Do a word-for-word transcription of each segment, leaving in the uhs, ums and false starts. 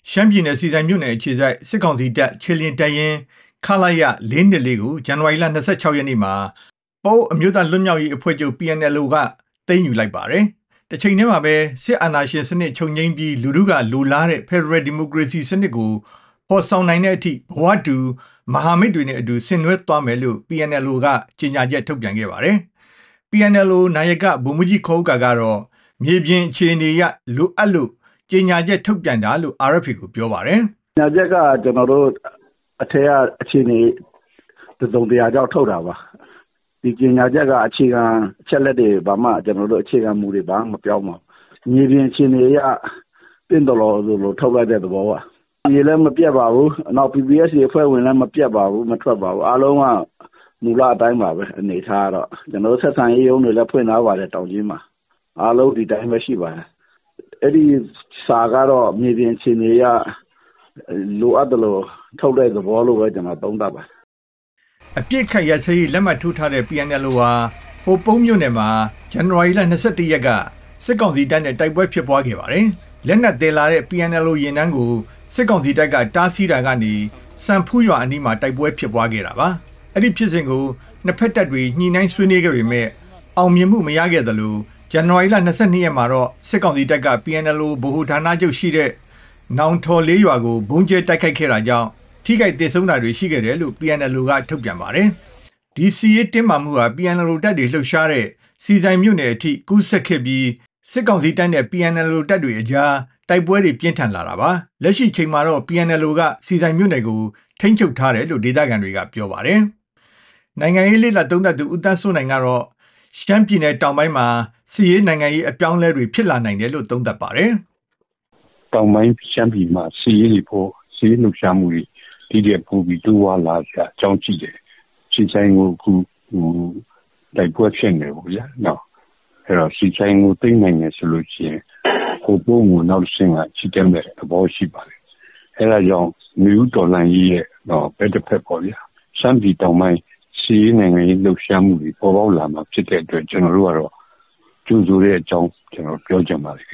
ရှမ်းပြည်နယ်စီဆိုင်မြို့နယ်အခြေစိုက်စစ်ကောင်စီတပ်ခြေလျင်တပ်ရင်းခလာရလေးနှစ်လေးကိုဇန်နဝါရီလ၂၆ရက်နေ့မှာပအိုဝ်းအမျိုးသားလွတ်မြောက်ရေးအဖွဲ့ချုပ် P N L O ကသိမ်းယူလိုက်ပါတယ်။တစ်ချိန်တည်းမှာပဲစစ်အာဏာရှင်စနစ်ချုပ်ငြိမ်းပြီးလူထုကလိုလားတဲ့ Federal Democracy စနစ်ကိုပေါ်ဆောင်နိုင်တဲ့အထိဘဝတူမဟာမိတ်တွေနဲ့အတူဆင်နွှဲသွားမယ်လို့ P N L O ကကြေညာချက်ထုတ်ပြန်ခဲ့ပါတယ်။ P N L O နာယကဗိုလ်မှူးကြီးခေါဦးကာကတော့မြေပြင်အခြေအနေရလိုအပ်လို့ကြေညာချက်ထုတ်ပြန်တာလို့ R F A ကိုပြောပါတယ်။ကြေညာချက်ကကျွန်တော်တို့အထက်အခြေအနေတုံတရားကြောင့်ထုတ်တာပါ။ဒီကြေညာချက်ကအခြေခံအချက်လက်တွေဘာမှကျွန်တော်တို့အခြေခံမူတွေဘာမှမပြောင်းပါဘူး။မြေပြင်အခြေအနေရတင်တော်လို့လို့ထုတ်လိုက်တဲ့သဘောပါ။ဒီလည်းမပြတ်ပါဘူး။နောက် P P S အဖွဲ့ဝင်လည်းမပြတ်ပါဘူးမထွက်ပါဘူး။အားလုံးကမူလအတိုင်းပါပဲအနေထားတော့ကျွန်တော်ဆက်ဆံရေးရုံးတွေလည်းဖွင့်ထားပါတယ်တောင်ကြီးမှာအားလုံးဒီတိုင်းပဲရှိပါတယ်အဲ့ဒီစာကတော့မြေပြင်အခြေအနေရလိုအပ်တယ်လို့ထုတ်တဲ့သဘောလို့ပဲကျွန်တော်သုံးသပ်ပါအပြစ်ခတ်ရစရေးလက်မှတ်ထိုးထားတဲ့ P N L O ဟာဟိုပုံးမြို့နယ်မှာဇန်နဝါရီလ၂၁ရက်ကစစ်ကောင်စီတပ်နဲ့တိုက်ပွဲဖြစ်ပွားခဲ့ပါတယ်လက်နက်သေးလာတဲ့ P N L O ရင်နှန်းကိုစစ်ကောင်စီတပ်ကတားဆီးတာကနေစံဖူးရွာအနီးမှာတိုက်ပွဲဖြစ်ပွားခဲ့တာပါအဲ့ဒီဖြစ်စဉ်ကိုနှစ်ဖက်တပ်တွေညှိနှိုင်းဆွေးနွေးခဲ့ပေမဲ့အောင်မြင်မှုမရခဲ့သလိုဇန်နဝါရီလ၂၂ရက်မှာတော့စစ်ကောင်စီတပ်က P N L O ဗဟိုဌာနချုပ်ရှိတဲ့နောင်ထော်လေးရွာကိုဘုံကျဲတိုက်ခိုက်ခဲ့တာကြောင့်ထိခိုက်ဒေဆုံးတာတွေရှိခဲ့တယ်လို့ P N L O ကထုတ်ပြန်ပါတယ်။ဒီစီရေးတင်းမာမှုဟာ P N L O တပ်တွေလှုပ်ရှားတဲ့စီဆိုင်မြို့နယ်အထိကူးဆက်ခဲ့ပြီးစစ်ကောင်စီတပ်နဲ့ P N L O တပ်တွေအကြားတိုက်ပွဲတွေပြင်းထန်လာတာပါ။လက်ရှိချိန်မှာတော့ P N L O ကစီဆိုင်မြို့နယ်ကိုထိန်းချုပ်ထားတယ်လို့ဒေသခံတွေကပြောပါတယ်။နိုင်ငံရေးလေ့လာသုံးသပ်သူဦးတန်းစိုးနိုင်ကတော့ရှမ်းပြည်နယ်တောင်ပိုင်းမှာစီရေးနိုင်ငံရေးအပြောင်းအလဲတွေဖြစ်လာနိုင်တယ်လို့သုံးသပ်ပါတယ်။တောင်ပိုင်းရှမ်းပြည်မှာစီရေးတွေဖို့စီရေးလှုပ်ရှားမှုတွေဒီတဲ့ပို့ပြီးတိုးဝါလာကြအကြောင်းကြည့်တယ်။စီဆိုင်ကိုခုဟိုတိုက်ပွဲဖြစ်နေဘူးဗျာ။နော်အဲ့တော့စီဆိုင်ကိုသိနိုင်တယ်ဆိုလို့ရှိရင်ဟိုပုံကိုနောက်ဆင့်ကချစ်တဲ့သဘောရှိပါတယ်။အဲ့ဒါကြောင့်မြို့တော်လန်ကြီးရဲ့တော့ဘက်တစ်ဖက်ပေါ့ဗျာ။ရှမ်းပြည်တောင်ပိုင်းစီးနိုင်ငံရေးလှုပ်ရှားမှုတွေပေါ်ပေါက်လာမှာဖြစ်တဲ့အတွက်ကျွန်တော်တို့ကတော့ကျူးဆိုတဲ့အကြောင်းကျွန်တော်ပြောချင်ပါတယ်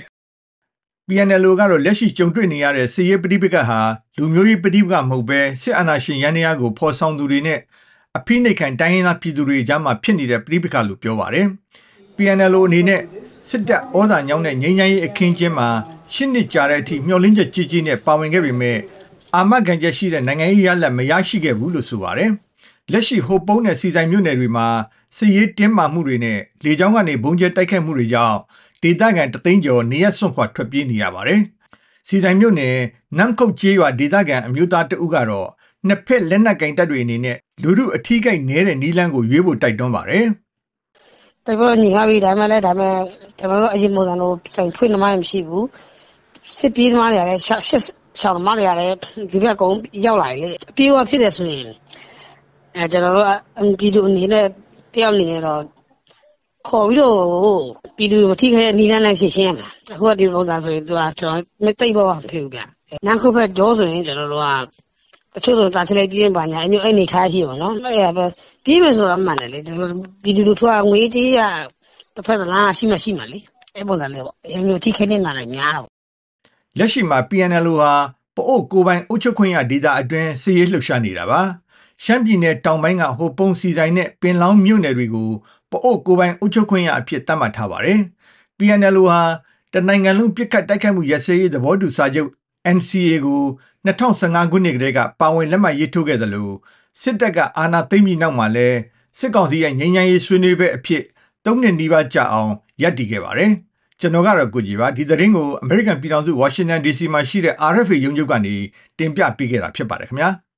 P N L O ကတော့လက်ရှိကြုံတွေ့နေရတဲ့စီးရေးပဋိပက္ခဟာလူမျိုးရေးပဋိပက္ခမဟုတ်ဘဲစစ်အာဏာရှင်ရန်ရာကိုဖော်ဆောင်သူတွေနဲ့အဖိနှိပ်ခံတိုင်းရင်းသားပြည်သူတွေကြားမှာဖြစ်နေတဲ့ပဋိပက္ခလို့ပြောပါတယ်။ P N L O အနေနဲ့စစ်တပ်ဩဇာညောင်းတဲ့ငြိမ်းချမ်းရေးအခင်းကျင်းမှာရှစ်နှစ်ကြာတဲ့အထိမျှော်လင့်ချက်ကြီးကြီးနဲ့ပါဝင်ခဲ့ပေမဲ့အာမခံချက်ရှိတဲ့နိုင်ငံရေးရလဒ်မရရှိခဲ့ဘူးလို့ဆိုပါတယ်။လက်ရှိဟိုပုံးနဲ့စီဆိုင်မြို့နယ်တွေမှာစစ်ရေးတင်းမာမှုတွေနဲ့လေကြောင်းကနေဘုံကျဲတိုက်ခိုက်မှုတွေကြောင့်ဒေသခံတသိန်းကျော်နေရစွန့်ခွာထွက်ပြေးနေရပါတယ်။စီဆိုင်မြို့နယ်နမ်ခုတ်ကျေးရွာဒေသခံအမျိုးသားတဦးကတော့နှစ်ဖက်လက်နက်ကင်တပ်တွေအနေနဲ့လူထုအထီးကိတ်နေတဲ့နီးလန်းကိုရွေးဖို့တိုက်တွန်းပါတယ်။တိုက်ပွဲညီဟာပြီးဒါမှလည်းဒါမှကျွန်တော်တို့အရင်ပုံစံလိုစိုင်ဖွင့်နှမမရှိဘူး။စစ်ပြေးသမားတွေလည်းရှောက်ရှောက်သမားတွေလည်းဒီဘက်ကုန်းရောက်လာလေ။ပြေးဝဖြစ်တယ်ဆိုရင်အဲကျွန်တော်တို့ပြည်သူအနေနဲ့တယောက်အနေနဲ့တော့ခေါ်ပြီးတော့ပြည်သူမထိခိုက်တဲ့နီးလန်းနဲ့ဖြစ်ရှင်းရမှာအခုကဒီပုံစံဆိုရင်သူကကျွန်တော်မသိတော့မဖြစ်ဘူးဗျနောက်ခုဘက်ကြောဆိုရင်ကျွန်တော်တို့ကတချို့ဆိုတာချလိုက်ပြင်းပါညာအမျိုးအဲ့နေထားရှိပါတော့အဲ့ရပဲပြေးမယ်ဆိုတာမှန်တယ်လေကျွန်တော်ပြည်သူလူထုကငွေကြေးရတစ်ဖက်လားရှိမှရှိမှလေအဲ့ပုံစံလေးပေါ့အမျိုးထိခိုက်နေတာလည်းများတော့လက်ရှိမှာ P N L O ဟာပအို့ကိုပိုင်အုပ်ချုပ်ခွင့်ရဒေသအတွင်းစီးရေးလှုပ်ရှားနေတာပါရှမ်းပြည်နယ်တောင်ပိုင်းကဟိုပုံစီဆိုင်နဲ့ပင်လောင်းမြို့နယ်တွေကိုပအို့ကိုပိုင်အုပ်ချုပ်ခွင့်ရအဖြစ်သတ်မှတ်ထားပါတယ်။ P N L O ဟာတနိုင်ငံလုံးပြစ်ခတ်တိုက်ခိုက်မှုရစရေးသဘောတူစာချုပ် N C A ကို၂၀၁၅ခုနှစ်ကတည်းကပါဝင်လက်မှတ်ရေးထိုးခဲ့တယ်လို့စစ်တပ်ကအာဏာသိမ်းပြီးနောက်မှာလဲစစ်ကောင်စီရဲ့ငြိမ်းချမ်းရေးဆွေးနွေးပွဲအဖြစ်သုံးနှစ်နီးပါးကြာအောင်ရပ်တည်ခဲ့ပါတယ်။ကျွန်တော်ကတော့ကိုကြီးပါဒီသတင်းကို American ပြည်ထောင်စု Washington D C မှာရှိတဲ့ R F A ရုံးချုပ်ကနေတင်ပြပေးခဲ့တာဖြစ်ပါတယ်ခင်ဗျာ။